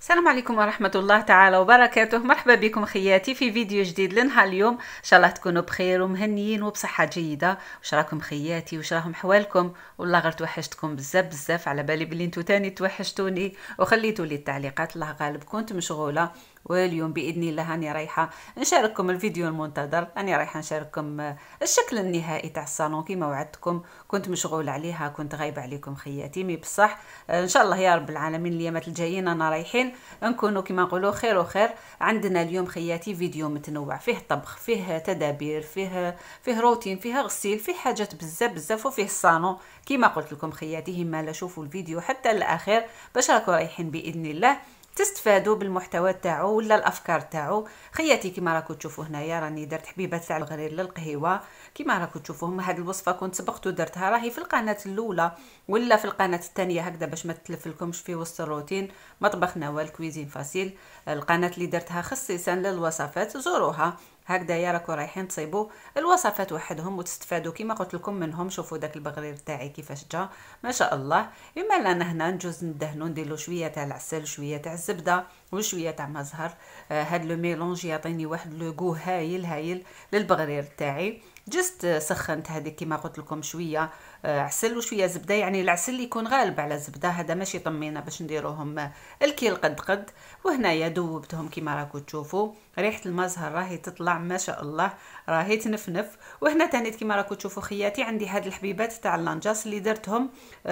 السلام عليكم ورحمة الله تعالى وبركاته. مرحبا بكم خياتي في فيديو جديد لنهار اليوم. ان شاء الله تكونوا بخير ومهنيين وبصحة جيدة. واش راكم خياتي؟ واش راهم حوالكم؟ والله غير توحشتكم بزاف بزاف، على بالي بلي نتو تاني توحشتوني وخليتوا لي التعليقات. الله غالب كنت مشغولة، واليوم باذن الله راني رايحه نشارككم الفيديو المنتظر. راني رايحه نشارككم الشكل النهائي تاع الصالون كما وعدتكم. كنت مشغوله عليها، كنت غايبه عليكم خياتي، مي بصح ان شاء الله يا رب العالمين الايامات الجايين انا رايحين نكونوا كما نقولوا خير وخير. عندنا اليوم خياتي فيديو متنوع، فيه طبخ، فيه تدابير، فيه روتين، فيه غسيل، فيه حاجات بزاف بزاف، وفيه الصالون كما قلت لكم خياتي. هما لا شوفوا الفيديو حتى الاخير باش راكم رايحين باذن الله تستفادوا بالمحتوى تاعو ولا الافكار تاعو خياتي. كما راكم تشوفوا هنايا راني درت حبيبات تاع الغرير للقهيوه. كما راكم تشوفوا هذه الوصفه كنت سبقت ودرتها، راهي في القناه الاولى ولا في القناه الثانيه هكذا باش ما تتلف لكمش في وسط الروتين. مطبخ نوال كويزين فاسيل، القناه اللي درتها خصيصا للوصفات، زوروها هكذا يا راكم رايحين تصيبوا الوصفات وحدهم وتستفادوا كما قلت لكم منهم. شوفوا داك البغرير تاعي كيفاش جا ما شاء الله. بما لنا هنا نجوز ندهنو نديرلو شويه تاع العسل، شويه تاع الزبده وشويه تاع ما زهر. هاد لو ميلونج يعطيني واحد لو غو هايل هايل للبغرير تاعي. جست سخنت هذه كما قلت لكم شويه عسل وشويه زبده، يعني العسل يكون غالب على الزبده، هذا ماشي طمينه باش نديروهم الكيل قد قد. وهنايا دوبتهم كما راكم تشوفوا، ريحه المزهر راهي تطلع ما شاء الله، راهي تنفنف. وهنا تاني كما راكم تشوفوا خياتي عندي هاد الحبيبات تاع اللانجاس اللي درتهم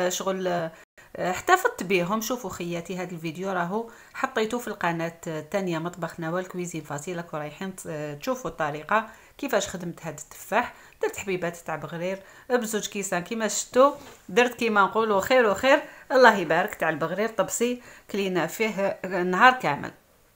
شغل احتفظت بهم. شوفوا خياتي هذا الفيديو راهو حطيته في القناه الثانيه مطبخ نوال كويزين فاسيل. راكم رايحين تشوفوا الطريقه كيفاش خدمت هذا التفاح. درت حبيبات تاع بغرير بزوج كيسان كيما شفتوا، درت كيما نقولوا خير وخير الله يبارك تاع البغرير طبسي كلينا فيه نهار كامل.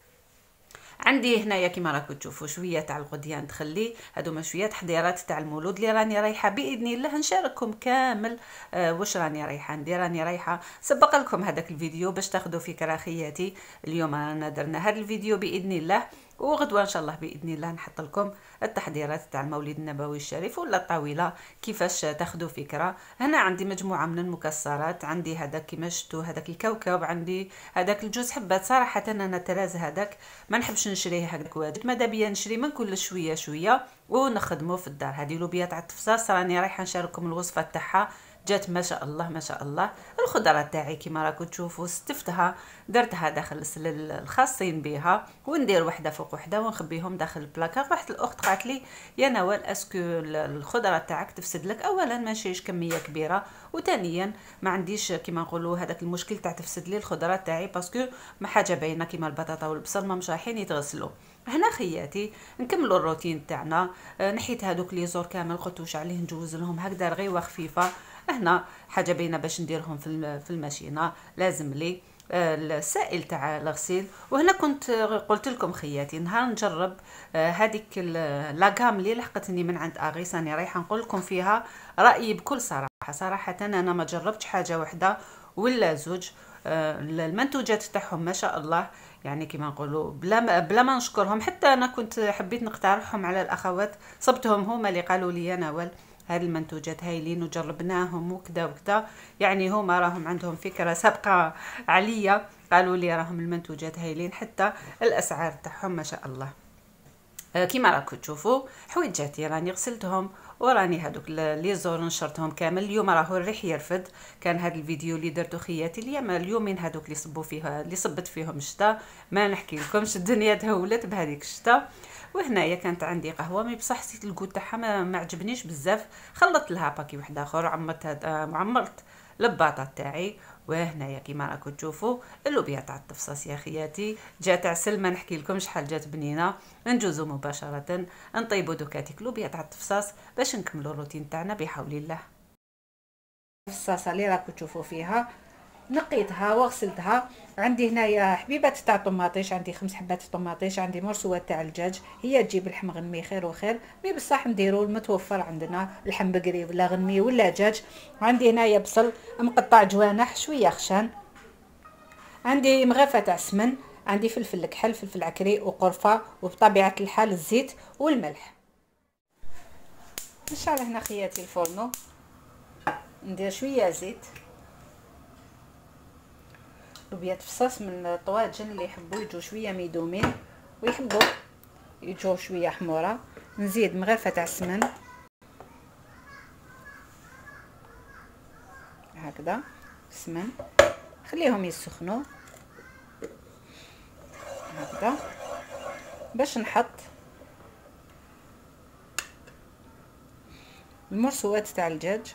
عندي هنايا كما راكم تشوفوا شويه تاع الغديان تخلي، هادو شويه تحضيرات تاع المولود اللي راني رايحه باذن الله نشارككم كامل. واش راني رايحه ندير؟ راني رايحه سبق لكم هذاك الفيديو باش تاخذوا فكره خياتي. اليوم رانا درنا هذا الفيديو باذن الله، وغدوه ان شاء الله باذن الله نحط لكم التحضيرات تاع المولد النبوي الشريف ولا الطاوله كيفاش تاخذوا فكره. هنا عندي مجموعه من المكسرات، عندي هذاك كيما شفتوا هذاك الكوكب، عندي هذاك الجوز حبات. صراحه انا تراز هذاك ما نحبش نشريه هكاك واجد، ماذا بيا نشري من كل شويه شويه ونخدمه في الدار. هذه لوبيا تاع التفصاص راني رايحه نشارككم الوصفه تاعها، جات ما شاء الله ما شاء الله. الخضره تاعي كما راكم تشوفوا استفتها درتها داخل السلل الخاصين بها، وندير وحده فوق وحده ونخبيهم داخل البلاكار. واحد الاخت قالت لي يا نوال اسكو الخضره تاعك تفسد لك؟ اولا ما نشريش كميه كبيره، وثانيا ما عنديش كما نقولوا هذاك المشكل تاع تفسد لي الخضره تاعي، باسكو ما حاجه باينه كيما البطاطا والبصل ما مش رايحين يتغسلوا. هنا خياتي نكملوا الروتين تاعنا. نحيت هذوك لي زور كامل قلت واش عليه ندوز لهم هكذا رغيوه خفيفه. هنا حاجه باينه باش نديرهم في الماشينه لازم لي السائل تاع الغسيل. وهنا كنت قلت لكم خياتي نهار نجرب هذيك لاغام اللي لحقتني من عند اغيس، راني رايحه نقول لكم فيها رايي بكل صراحه. صراحه انا ما جربتش حاجه واحده ولا زوج. المنتوجات تاعهم ما شاء الله، يعني كما نقولوا بلا ما نشكرهم. حتى انا كنت حبيت نقترحهم على الاخوات، صبتهم هما اللي قالوا لي يا نوال هاد المنتوجات هايلين وجربناهم وكذا وكذا، يعني هما راهم عندهم فكره سابقه عليا، قالوا لي راهم المنتوجات هايلين حتى الاسعار تاعهم ما شاء الله. كما راكم تشوفوا حويجاتي راني غسلتهم، وراني هذوك لي زور نشرتهم كامل. اليوم راهو الريح يرفد، كان هذا الفيديو اللي درتو خياتي اليومين هذوك اللي صبوا فيها اللي صبت فيهم الشتاء، ما نحكي لكمش الدنيا تهولت بهذيك الشتاء. وهنايا كانت عندي قهوه مي بصح حسيت الكود تاعها ما عجبنيش بزاف، خلطت لها باكي واحد اخر، عمرت الباطه تاعي. وهنايا كيما راكم تشوفوا اللوبيا تاع التفصاص يا خياتي جات عسل ما نحكي لكم شحال جات بنينه. نجوزو مباشره نطيبوا دوكاتيك لوبيا تاع التفصاص باش نكملوا الروتين تاعنا بحول الله. الفصاصه اللي راكم تشوفوا فيها نقيتها وغسلتها. عندي هنايا حبيبات تاع طماطيش، عندي 5 حبات طماطيش، عندي مرسوات تاع الدجاج، هي تجيب اللحم غنمي خير وخير، مي بصح نديرو المتوفر عندنا لحم بقري ولا غنمي ولا دجاج. عندي هنايا بصل مقطع جوانح شويه خشان، عندي مغرفه تاع السمن، عندي فلفل كحل فلفل عكري وقرفه، وبطبيعه الحال الزيت والملح. نشعل هنا خياتي الفرنو، ندير شويه زيت لوبيات فصاص من الطواجن اللي يحبوا يجوا شويه ميدومين ويحبوا يجوا شويه حموره. نزيد مغرفه تاع السمن هكذا، السمن خليهم يسخنوا هكذا باش نحط المرسوات تاع الدجاج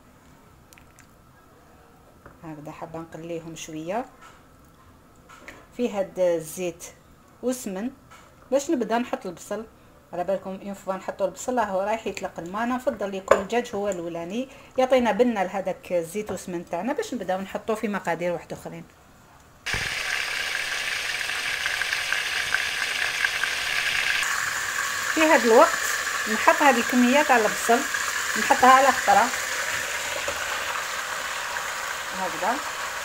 هكذا. حابه نقليهم شويه في هاد الزيت والسمن باش نبدا نحط البصل. على بالكم اون فوا نحطوا البصل راهو رايح يطلق الماء، انا نفضل يكون الدجاج هو الاولاني يعطينا بنه لهذاك الزيت والسمن تاعنا باش نبداو نحطوه في مقادير واحد اخرين. في هذا الوقت نحط هذه الكميه تاع البصل، نحطها على خطره هكذا.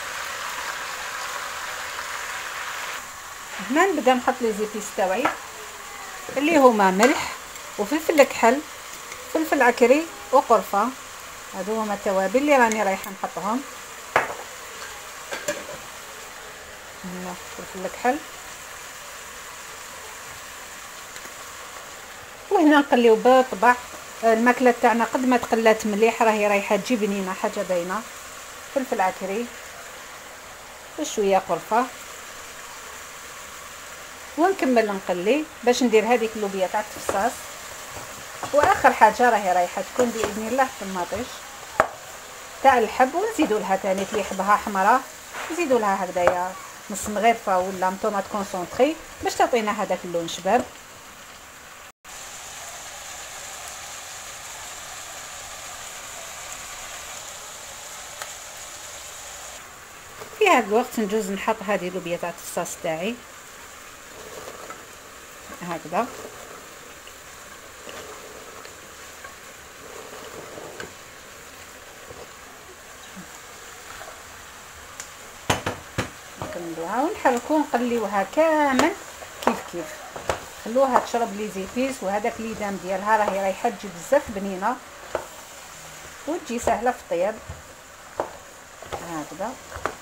هنا نبدا نحط لي زيبيس تاعي اللي هما ملح وفلفل كحل، فلفل عكري وقرفه. هادو هما التوابل اللي راني رايحه نحطهم. هنا فلفل كحل، وهنا نقليو بالطبع الماكله تاعنا قد ما تقلات مليح راهي رايحه تجي بنينه حاجه باينه. فلفل عكري وشويه قرفه، ونكمل نقلي باش ندير هذيك اللوبيا تاع الفصاص. واخر حاجه راهي رايحه تكون باذن الله الطماطيش تاع الحب، ونزيدوا لها ثاني اللي يحبها حمراء نزيدوا لها هكذايا نص مغرفه ولا طوماط كونسونطري باش تعطينا هذاك اللون شباب. في هذا الوقت نجوز نحط هذه اللوبيا تاع الفصاص تاعي هكذا. نكملوها ونحركو نقليوها كامل كيف خلوها تشرب لي زيبيس، وهذاك ليدام ديالها راهي رايحه تجي بزاف بنينه وتجي سهله في الطياب هكذا.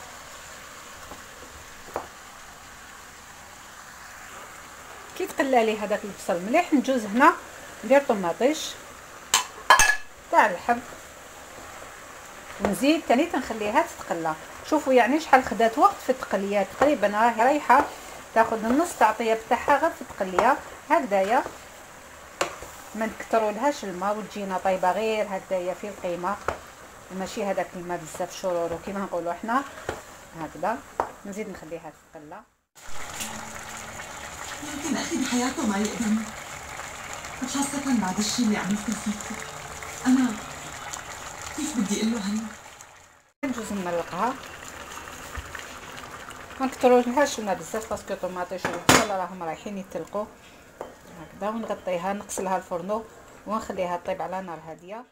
كي تقلى لي هذاك البصل مليح نجوز هنا ندير طماطيش تاع الحب ونزيد ثاني تنخليها تتقلى. شوفوا يعني شحال خدات وقت في التقليه، تقريبا راهي رايحه تاخذ النص تاع الطياب تاعها غير في التقليه هكذايا. ما نكثرولهاش الماء وتجينا طيبه غير هكذايا في القيمه، ماشي هذاك الماء بزاف شرورو كيما نقولوا احنا هكذا. نزيد نخليها تتقلى. يمكن أخي بحياته ما يقدم، وخاصة بعد الشي اللي عملته فيكم. أنا كيف بدي أقول له هلا؟ نجوز نملقها، ما نكثرولهاش الماء بزاف باسكو الطوماطيش والبصل راهم رايحين يتلقوا هكذا. ونغطيها نغسلها الفرنو ونخليها طيب على نار هاديه.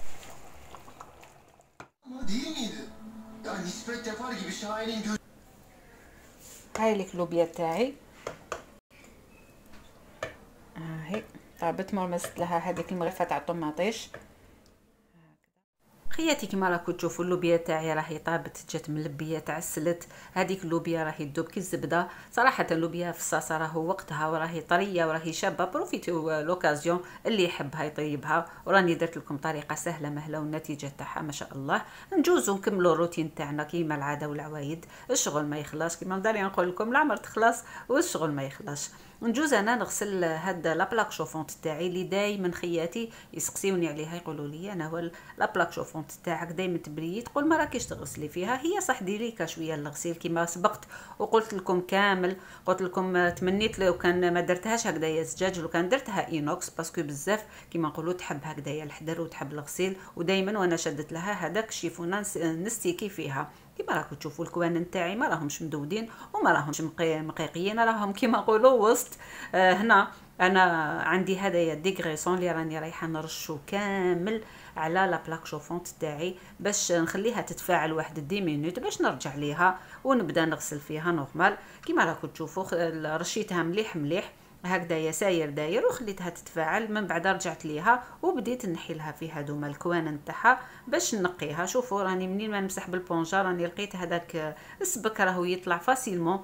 هاي ليك اللوبيا تاعي هاي طابت، مرمست لها هذيك المغرفه تاع الطماطيش. خياتي كما راكم تشوفوا اللوبيا تاعي راهي طابت، جات ملبيه تعسلت. هذيك اللوبيا راهي تذوب كي الزبده. صراحه اللوبيا في الصاصه راهو وقتها وراهي طريه وراهي شابه. بروفيتيو لوكازيون اللي يحبها يطيبها، وراني درت لكم طريقه سهله مهله والنتيجه تاعها ما شاء الله. نجوزو نكملوا الروتين تاعنا كيما العاده والعوايد. الشغل ما يخلاص كيما داري نقول لكم، العمر تخلص والشغل ما يخلاص. نجوز انا نغسل هاد لابلاك شوفونت تاعي اللي دايما خياتي يسقسيوني عليها، يقولوا لي انا هو لابلاك شوفونت تاعك دايما تبريي، تقول ما راكيش تغسلي فيها. هي صح ديريكا شويه الغسيل كيما سبقت وقلت لكم كامل. قلت لكم تمنيت لو كان ما درتهاش هكذايا زجاج، لو كان درتها اينوكس باسكو بزاف كيما نقولوا تحب هكذايا الحذر وتحب الغسيل، ودايما وانا شدت لها هذاك شيفونه نستيكي فيها. كيما راكم تشوفوا الكوان تاعي ما راهمش مدودين وما راهمش مقيقيين، راهم كيما نقولوا وسط. هنا انا عندي هذايا ديغريسون اللي راني رايحه نرشو كامل على لا بلاك شوفونت تاعي باش نخليها تتفاعل واحد 10 مينوت باش نرجع ليها ونبدا نغسل فيها نورمال. كيما راكم تشوفوا رشيتها مليح مليح هكذايا ساير داير، وخليتها تتفاعل. من بعد رجعت ليها وبديت نحي لها في هذوما الكوان نتاعها باش نقيها. شوفوا راني منين ما نمسح بالبونجا راني لقيت هذاك السبك راهو يطلع فاسيلمون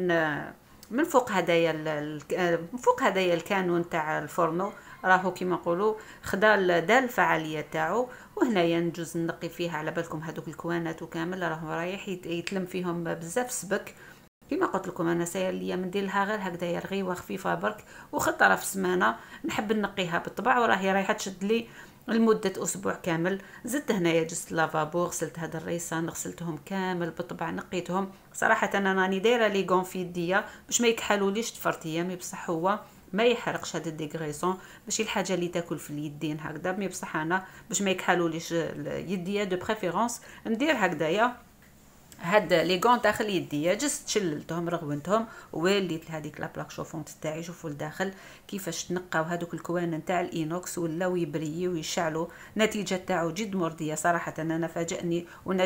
من فوق هدايا من فوق هدايا الكانون تاع الفرنو، راهو كيما نقولوا خدا دا الفعاليه تاعو. وهنايا نجوز نقي فيها على بالكم هذوك الكوانات وكامل راهو رايح يتلم فيهم بزاف سبك. كما قلت لكم انا ساير ليا ندير لها غير هكذايا رغيوه خفيفه برك، وخطره في السمانه نحب نقيها بالطبع، وراهي رايحه تشد لي لمده اسبوع كامل. زدت هنايا جست لافابو، غسلت هذا الريسان، غسلتهم كامل بالطبع، نقيتهم. صراحه انا راني دايره لي غون في يديا باش ما يكحلوليش تفرتيه، مي بصح هو ما يحرقش هذا الديغريسون، ماشي الحاجه اللي تاكل في اليدين هكذا. مي بصح انا باش ما يكحلوليش يديا دو بريفيرونس ندير هكذايا هاد لي غون داخل يديا. جست شللتهم رغونتهم ووليت لهذيك لا بلاك شوفونت تاعي. شوفوا لداخل كيفاش تنقاو هذوك الكوان نتاع الانوكس ولاو يبريو ويشعلوا. النتيجه تاعو جد مرضيه صراحه، انا فاجئني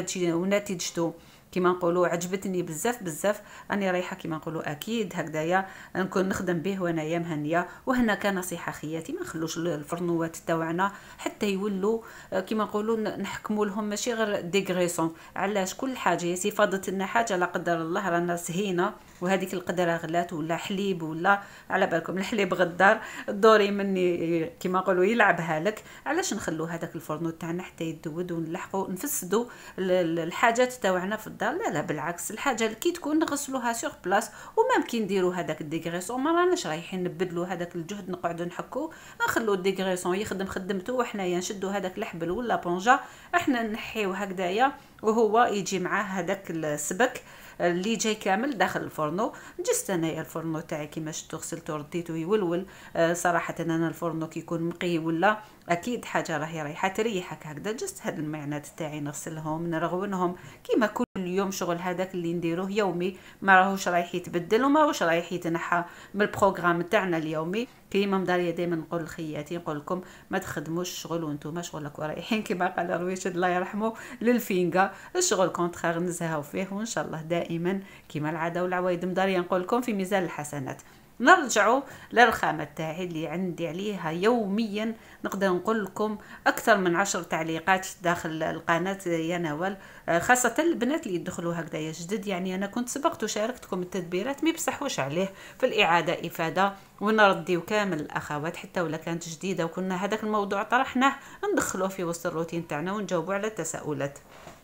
ونتيجته كيما نقولوا عجبتني بزاف بزاف. راني رايحه كيما نقولوا اكيد هكذايا نكون نخدم به وانايا مهنيه. وهنا كنصيحه خياتي، ما نخلوش الفرنوات تاعنا حتى يولوا كيما نقولوا نحكموا لهم ماشي غير ديغريسون. علاش كل حاجه يسي فاضت لنا حاجه لا قدر الله رانا سهينا وهذيك القدره غلات ولا حليب ولا على بالكم الحليب غدار الدوري مني كيما نقولوا يلعبها لك. علاش نخلو هذاك الفرنو تاعنا حتى يدود ونلحقوا نفسدوا الحاجات تاعنا في الدار؟ لا بالعكس، الحاجه كي تكون نغسلوها سور بلاص. ومام كي نديروا هذاك الديغريسون ما راناش رايحين نبدلوا هذاك الجهد نقعدوا نحكوا، نخلو الديغريسون يخدم خدمته وحنايا نشدوا هذاك الحبل ولا بونجا احنا نحيو هكذايا وهو يجي معاه هذاك السبك اللي جاي كامل داخل الفرنو. جست انايا الفرنو تاعي كيما شفتو غسلته رديته يولول. صراحه انا الفرنو كيكون مقي ولا اكيد حاجه راهي رايحه تريحك هكذا. جست هاد المعانات تاعي نغسلهم نرغونهم كيما كل يوم شغل هذاك اللي نديروه يومي، ما راهوش رايح يتبدل وما راهوش رايح يتنحى من البروغرام تاعنا اليومي. كيما مداريه دائما نقول لخياتي نقول لكم ما تخدموش الشغل وانتم شغلك رايحين كيما قال رويشد الله يرحمه للفينغا. الشغل كونتخار نزهاو فيه، وان شاء الله دائما كيما العاده والعوايد مداريه نقول لكم في ميزان الحسنات. نرجعوا للرخامه تاعي اللي عندي عليها يوميا نقدر نقول لكم اكثر من 10 تعليقات داخل القناه يا نوال، خاصه البنات اللي يدخلوا هكذا جدد. يعني انا كنت سبقت وشاركتكم التدبيرات، ما بصحوش عليه في الاعاده افاده ونرديو كامل الاخوات حتى ولا كانت جديده وكنا هذاك الموضوع طرحناه ندخلوه في وسط الروتين تاعنا ونجاوبوا على التساؤلات.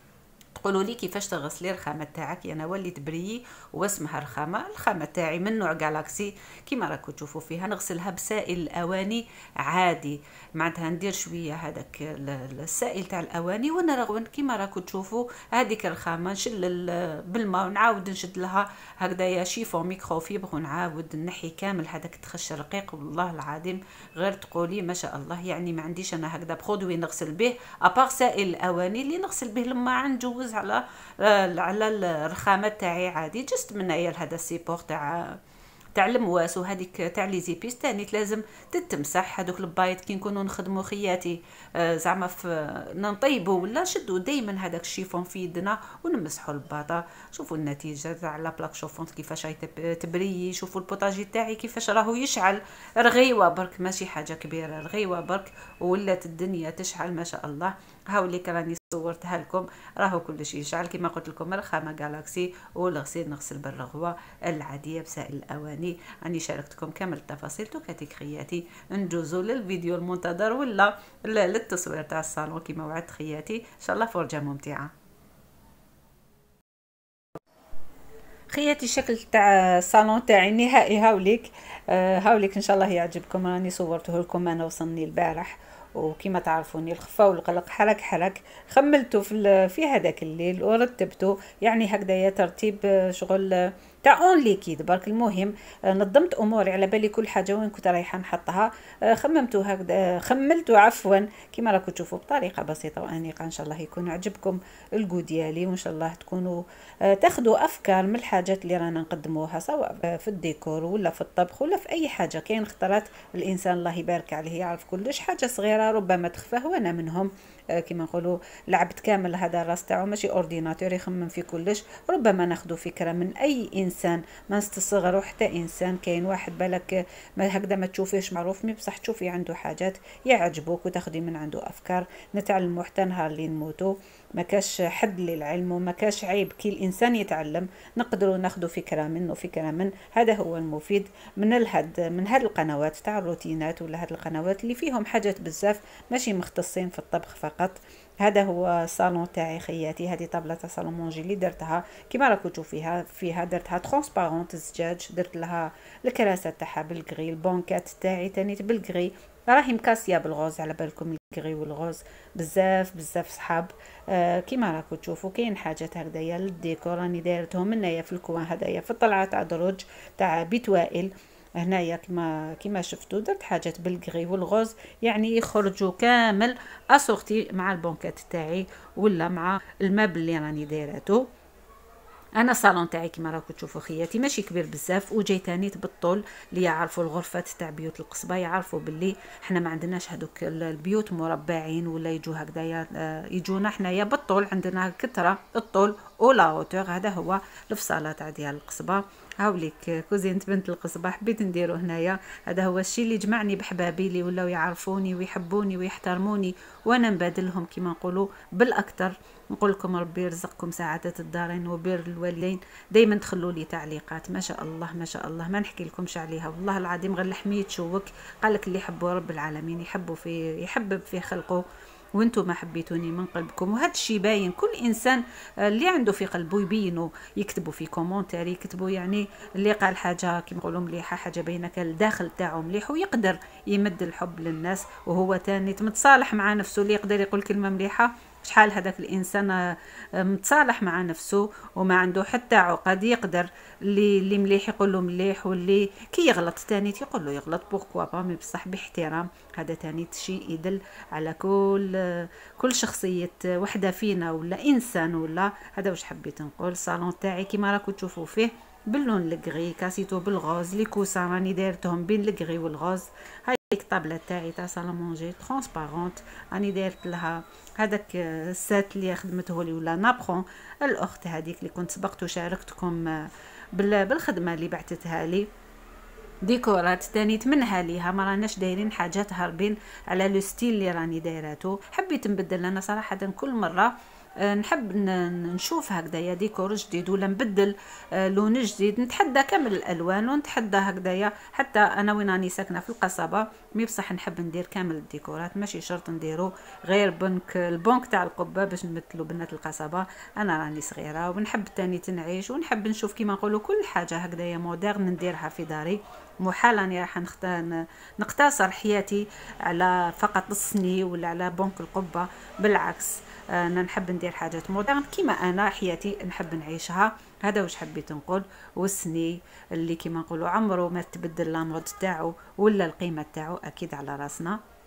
تقولوا لي كيفاش تغسلي الرخامه تاعك يا نوال اللي تبريي واسمها الرخامه تاعي من نوع جالاكسي كيما راكم تشوفوا فيها. نغسلها بسائل الاواني عادي، معناتها ندير شويه هذاك السائل تاع الاواني ونرغون كيما راكم تشوفوا هذيك الرخامه. نشل بالماء ونعاود نشد لها هكذايا شيفون ميكروفيبر ونعاود نحي كامل هذاك التخش الرقيق. والله العظيم غير تقولي ما شاء الله. يعني ما عنديش انا هكذا برودوي نغسل به ابار سائل الاواني اللي نغسل به لما نجوز على الرخامه تاعي عادي. جست من هي هذا السيبور تاع المواس وهذيك تاع لي زيبيس تاني لازم تتمسح. هذوك البايض كي نكونوا نخدموا خياتي زعما نطيبوا ولا نشدوا دائما هذاك الشيفون في يدنا ونمسحوا الباطا. شوفوا النتيجه تاع لا بلاك شوفونت كيفاش راهي تبري. شوفوا البوطاجي تاعي كيفاش راهو يشعل. رغيوه برك ماشي حاجه كبيره، رغيوه برك ولات الدنيا تشعل ما شاء الله. هاوليك راني صورتها لكم راهو كل شيء يشعل كما قلت لكم. رخامه جالاكسي والغسيل نغسل بالرغوه العاديه بسائل الاواني. راني شاركتكم كامل التفاصيل. توكاتي خياتي ندوزو للفيديو المنتظر ولا للتصوير تاع الصالون كما وعدت خياتي. ان شاء الله فرجه ممتعه. خياتي الشكل تاع الصالون تاعي النهائي هاوليك. هاوليك ان شاء الله يعجبكم. راني صورته لكم انا وصلني البارح، وكما تعرفوني الخفا والقلق حرك خملته في هذاك الليل ورتبته. يعني هكذايا ترتيب شغل تاع اون ليكيد برك. المهم نظمت اموري على بالي كل حاجه وين كنت رايحه نحطها. خممته هكذا خملته عفوا كما راكم تشوفوا بطريقه بسيطه وانيقه. ان شاء الله يكون عجبكم الجو ديالي، وان شاء الله تكونوا تاخذوا افكار من الحاجات اللي رانا نقدموها سواء في الديكور ولا في الطبخ ولا في اي حاجه. كاين خطرات الانسان الله يبارك عليه يعرف كلش، حاجه صغيره ربما تخفاه وانا منهم. كما نقولوا لعبت كامل هذا الراس تاعو ماشي اورديناتور يخمم في كلش. ربما ناخذ فكره من اي انسان ما نستصغروا حتى انسان. كاين واحد بالك ما هكذا ما تشوفيهش معروف، مي بصح تشوفي عنده حاجات يعجبوك وتاخدي من عنده افكار. نتعلموا حتى نهار اللي نموتوا، ما كاش حد للعلم وما كاش عيب كي الانسان يتعلم. نقدروا ناخذوا فكره منه فكره من هذا هو المفيد من هاد القنوات تاع الروتينات، ولا هاد القنوات اللي فيهم حاجات بزاف ماشي مختصين في الطبخ فقط. هذا هو الصالون تاعي خياتي. هذه طابله تاع صالون مونجي اللي درتها كيما راكم تشوفيها فيها، درتها ترونسبارونت زجاج، درت لها الكراسه تاعها بالغري، البونكات تاعي تاني بالغري، راهي مكاسيه بالغوز. على بالكم الكري والغوز بزاف بزاف صحاب. كيما راكم تشوفوا كاين حاجات هكذايا للديكور راني دايرتهم هنايا في الكوان هذايا في الطلعه تاع دروج تاع بيت وائل. هنايا كما شفتوا درت حاجات بالغري والغوز، يعني يخرجوا كامل اسورتي مع البونكات تاعي ولا مع المبل اللي راني دايرته. انا الصالون تاعي كما راكم تشوفوا خياتي ماشي كبير بزاف، وجاي تاني بالطول. اللي يعرفوا الغرفات تاع بيوت القصبه يعرفوا باللي احنا ما عندناش هذوك البيوت مربعين ولا يجوا هكذايا، يجونا حنايا بالطول، عندنا كثره الطول ولا اوتور. هذا هو الفصاله تاع ديال القصبه. هاوليك كوزينت بنت القصبه حبيت نديرو هنايا. هذا هو الشيء اللي جمعني بحبابي اللي ولاو يعرفوني ويحبوني ويحترموني، وانا نبادلهم كما نقولوا بالاكثر. نقول لكم ربي يرزقكم سعاده الدارين وبر الوالدين. دائما تخلوا لي تعليقات ما شاء الله ما شاء الله ما نحكي لكمش عليها والله العظيم، غير لحمي تشوك. قالك اللي يحبوا رب العالمين يحبب في خلقه، وانتم ما حبيتوني من قلبكم. وهذا الشيء باين، كل انسان اللي عنده في قلبه يبينه، يكتبوا في كومونتير، يكتبوا يعني اللي قال حاجه كيما نقولوا مليحه، حاجه باينه الداخل تاعو مليح، ويقدر يمد الحب للناس وهو تاني متصالح مع نفسه. اللي يقدر يقول كلمه مليحه، شحال هذاك الانسان متصالح مع نفسه وما عنده حتى عقد، يقدر اللي مليح يقول له مليح، واللي كي يغلط تاني يقول له يغلط بوركوا با، مي بصح باحترام. هذا تاني شيء يدل على كل شخصيه وحده فينا ولا انسان ولا. هذا واش حبيت نقول. الصالون تاعي كيما راكم تشوفوا فيه باللون الكغي، كاسيتو بالغوز، لي كوسان راني دايرتهم بين الكغي والغوز. هاي الطابله تاعي تاع صالون مونجي ترونسبارونت، راني دايرت لها هذاك السات اللي خدمته لي ولا نابخون الاخت هذيك اللي كنت سبقت وشاركتكم بالخدمه اللي بعثتها لي. ديكورات تاني منها ليها، ما راناش دايرين حاجات هاربين على لو ستيل اللي راني دايراته. حبيت نبدل انا صراحه كل مره نحب نشوف هكذايا ديكور جديد ولا نبدل لون جديد، نتحدى كامل الالوان ونتحدى هكذايا. حتى انا وين راني ساكنه في القصبه، مي بصح نحب ندير كامل الديكورات، ماشي شرط نديرو غير البنك تاع القبه باش نمثلوا بنات القصبه. انا راني صغيره ونحب تاني تنعيش ونحب نشوف كيما نقولوا كل حاجه هكذايا مودرن نديرها في داري. محال اني راح نقتصر حياتي على فقط الصني ولا على بنك القبه، بالعكس انا نحب ندير حاجات مودرن كيما انا حياتي نحب نعيشها. هذا واش حبيت نقول. والسني اللي كيما نقولوا عمره ما تبدل لامود تاعو ولا القيمه تاعو اكيد على راسنا.